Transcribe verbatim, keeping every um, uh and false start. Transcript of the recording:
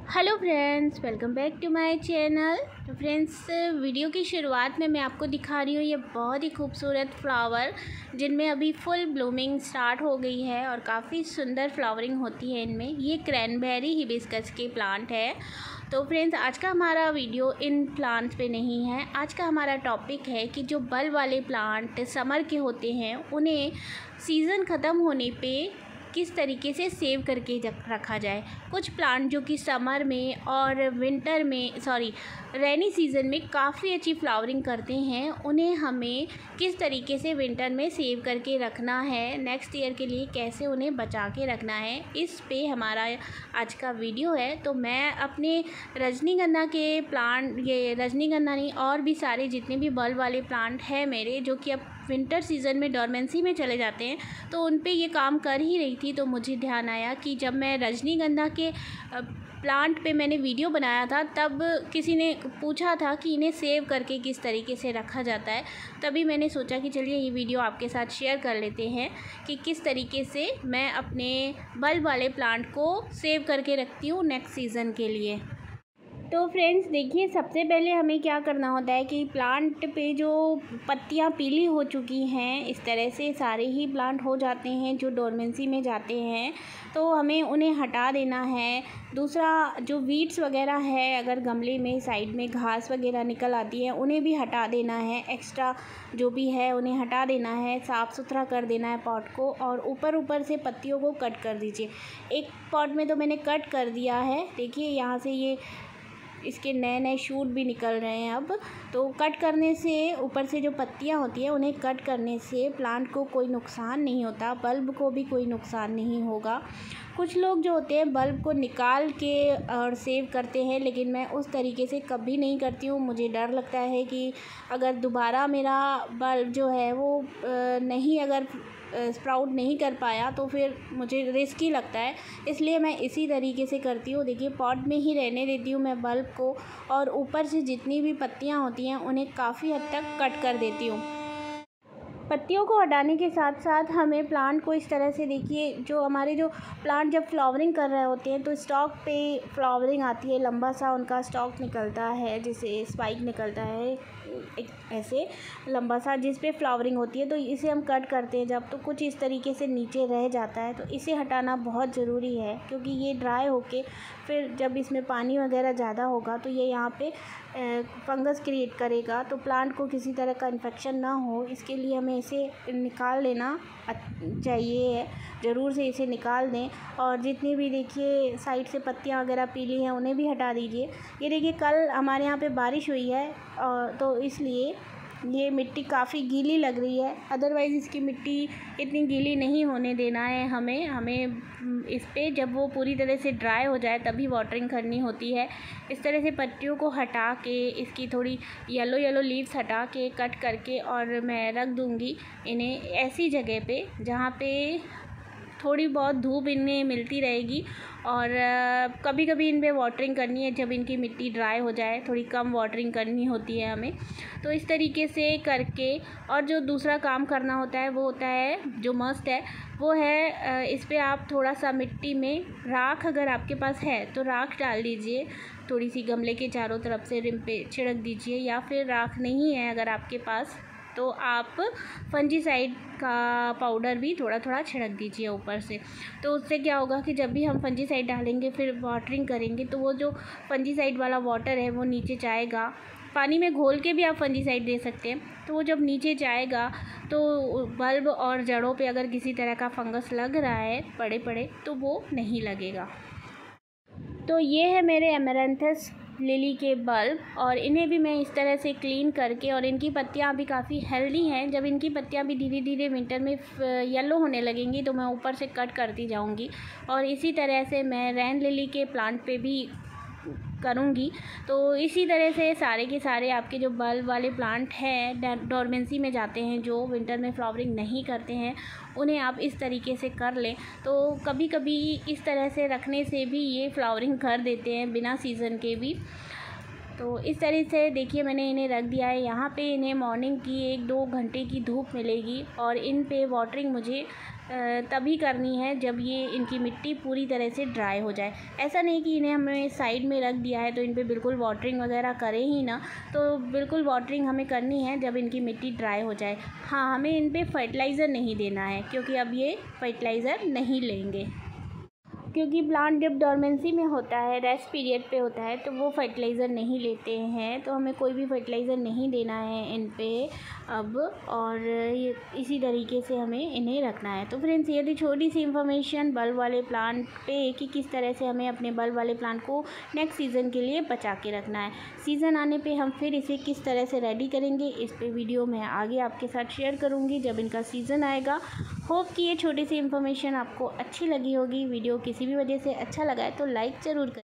Hello friends, welcome back to my channel. तो friends, video की शुरुआत में मैं आपको दिखा रही हूँ ये बहुत ही खूबसूरत फ्लावर जिनमें अभी फुल ब्लूमिंग स्टार्ट हो गई है और काफ़ी सुंदर फ्लावरिंग होती है इनमें। ये क्रैनबेरी हिबिस्कस के प्लांट है। तो फ्रेंड्स, आज का हमारा वीडियो इन प्लांट्स पे नहीं है। आज का हमारा टॉपिक है कि जो बल्ब वाले प्लांट समर के होते हैं उन्हें सीज़न ख़त्म होने पे किस तरीके से सेव करके रखा जाए। कुछ प्लांट जो कि समर में और विंटर में सॉरी रेनी सीज़न में काफ़ी अच्छी फ्लावरिंग करते हैं, उन्हें हमें किस तरीके से विंटर में सेव करके रखना है, नेक्स्ट ईयर के लिए कैसे उन्हें बचा के रखना है, इस पे हमारा आज का वीडियो है। तो मैं अपने रजनीगंधा के प्लांट, ये रजनीगंधा नहीं और भी सारे जितने भी बल्ब वाले प्लांट हैं मेरे, जो कि अब विंटर सीज़न में डोरमेंसी में चले जाते हैं, तो उन पे ये काम कर ही रही थी। तो मुझे ध्यान आया कि जब मैं रजनीगंधा के प्लांट पे मैंने वीडियो बनाया था तब किसी ने पूछा था कि इन्हें सेव करके किस तरीके से रखा जाता है। तभी मैंने सोचा कि चलिए ये वीडियो आपके साथ शेयर कर लेते हैं कि किस तरीके से मैं अपने बल्ब वाले प्लांट को सेव करके रखती हूँ नेक्स्ट सीज़न के लिए। तो फ्रेंड्स देखिए, सबसे पहले हमें क्या करना होता है कि प्लांट पे जो पत्तियां पीली हो चुकी हैं, इस तरह से सारे ही प्लांट हो जाते हैं जो डोरमेंसी में जाते हैं, तो हमें उन्हें हटा देना है। दूसरा, जो वीड्स वगैरह है, अगर गमले में साइड में घास वगैरह निकल आती है उन्हें भी हटा देना है। एक्स्ट्रा जो भी है उन्हें हटा देना है, साफ़ सुथरा कर देना है पॉट को, और ऊपर ऊपर से पत्तियों को कट कर दीजिए। एक पॉट में तो मैंने कट कर दिया है, देखिए यहाँ से ये इसके नए नए शूट भी निकल रहे हैं अब। तो कट करने से, ऊपर से जो पत्तियां होती हैं उन्हें कट करने से प्लांट को कोई नुकसान नहीं होता, बल्ब को भी कोई नुकसान नहीं होगा। कुछ लोग जो होते हैं बल्ब को निकाल के और सेव करते हैं, लेकिन मैं उस तरीके से कभी नहीं करती हूँ। मुझे डर लगता है कि अगर दोबारा मेरा बल्ब जो है वो नहीं अगर स्प्राउट नहीं कर पाया तो फिर मुझे रिस्की लगता है, इसलिए मैं इसी तरीके से करती हूँ। देखिए, पॉट में ही रहने देती हूँ मैं बल्ब को, और ऊपर से जितनी भी पत्तियाँ होती हैं उन्हें काफ़ी हद तक कट कर देती हूँ। पत्तियों को हटाने के साथ साथ हमें प्लांट को इस तरह से, देखिए जो हमारे जो प्लांट जब फ्लावरिंग कर रहे होते हैं तो स्टॉक पे फ्लावरिंग आती है, लंबा सा उनका स्टॉक निकलता है, जिसे स्पाइक निकलता है एक ऐसे लंबा सा, जिस पे फ्लावरिंग होती है। तो इसे हम कट करते हैं जब, तो कुछ इस तरीके से नीचे रह जाता है, तो इसे हटाना बहुत ज़रूरी है, क्योंकि ये ड्राई होके फिर जब इसमें पानी वगैरह ज़्यादा होगा तो ये यहाँ पे फंगस क्रिएट करेगा, तो प्लांट को किसी तरह का इन्फेक्शन ना हो, इसके लिए हमें इसे निकाल लेना चाहिए। ज़रूर से इसे निकाल दें। और जितनी भी देखिए साइड से पत्तियां वगैरह पीली हैं उन्हें भी हटा दीजिए। ये देखिए, कल हमारे यहाँ पे बारिश हुई है और तो इसलिए ये मिट्टी काफ़ी गीली लग रही है, अदरवाइज़ इसकी मिट्टी इतनी गीली नहीं होने देना है हमें हमें इस पे जब वो पूरी तरह से ड्राई हो जाए तभी वाटरिंग करनी होती है। इस तरह से पत्तियों को हटा के, इसकी थोड़ी येलो येलो लीव्स हटा के कट करके, और मैं रख दूँगी इन्हें ऐसी जगह पे जहाँ पे थोड़ी बहुत धूप इन्हें मिलती रहेगी। और कभी कभी इन पे वाटरिंग करनी है जब इनकी मिट्टी ड्राई हो जाए, थोड़ी कम वाटरिंग करनी होती है हमें। तो इस तरीके से करके, और जो दूसरा काम करना होता है वो होता है, जो मस्ट है वो है, इस पे आप थोड़ा सा मिट्टी में राख, अगर आपके पास है तो राख डाल दीजिए, थोड़ी सी गमले के चारों तरफ से रिम पे छिड़क दीजिए, या फिर राख नहीं है अगर आपके पास तो आप फंजीसाइड का पाउडर भी थोड़ा थोड़ा छिड़क दीजिए ऊपर से। तो उससे क्या होगा कि जब भी हम फंजीसाइड डालेंगे फिर वाटरिंग करेंगे तो वो जो फंजीसाइड वाला वाटर है वो नीचे जाएगा। पानी में घोल के भी आप फंजीसाइड दे सकते हैं, तो वो जब नीचे जाएगा तो बल्ब और जड़ों पे अगर किसी तरह का फंगस लग रहा है पड़े पड़े तो वो नहीं लगेगा। तो ये है मेरे एमेरैंथस लिली के बल्ब, और इन्हें भी मैं इस तरह से क्लीन करके, और इनकी पत्तियां भी काफ़ी हेल्दी हैं। जब इनकी पत्तियां भी धीरे धीरे विंटर में येलो होने लगेंगी तो मैं ऊपर से कट करती जाऊंगी, और इसी तरह से मैं रेन लिली के प्लांट पे भी करूँगी। तो इसी तरह से सारे के सारे आपके जो बल्ब वाले प्लांट हैं, डोरमेंसी में जाते हैं, जो विंटर में फ्लावरिंग नहीं करते हैं, उन्हें आप इस तरीके से कर लें। तो कभी कभी इस तरह से रखने से भी ये फ्लावरिंग कर देते हैं बिना सीज़न के भी। तो इस तरह से देखिए मैंने इन्हें रख दिया है। यहाँ पे इन्हें मॉर्निंग की एक दो घंटे की धूप मिलेगी और इन पे वाटरिंग मुझे तभी करनी है जब ये इनकी मिट्टी पूरी तरह से ड्राई हो जाए। ऐसा नहीं कि इन्हें हमने साइड में रख दिया है तो इन पे बिल्कुल वाटरिंग वगैरह करें ही ना, तो बिल्कुल वाटरिंग हमें करनी है जब इनकी मिट्टी ड्राई हो जाए। हाँ, हमें इन पे फर्टिलाइज़र नहीं देना है क्योंकि अब ये फर्टिलाइज़र नहीं लेंगे, क्योंकि प्लांट जब डोरमेंसी में होता है, रेस्ट पीरियड पे होता है, तो वो फर्टिलाइज़र नहीं लेते हैं। तो हमें कोई भी फर्टिलाइज़र नहीं देना है इन पे अब, और ये इसी तरीके से हमें इन्हें रखना है। तो फ्रेंड्स, ये थी छोटी सी इन्फॉर्मेशन बल्ब वाले प्लांट पे कि किस तरह से हमें अपने बल्ब वाले प्लांट को नेक्स्ट सीज़न के लिए बचा के रखना है। सीज़न आने पे हम फिर इसे किस तरह से रेडी करेंगे, इस पे वीडियो मैं आगे आपके साथ शेयर करूँगी जब इनका सीज़न आएगा। होप कि ये छोटी सी इन्फॉर्मेशन आपको अच्छी लगी होगी। वीडियो किसी भी वजह से अच्छा लगा है तो लाइक ज़रूर करें।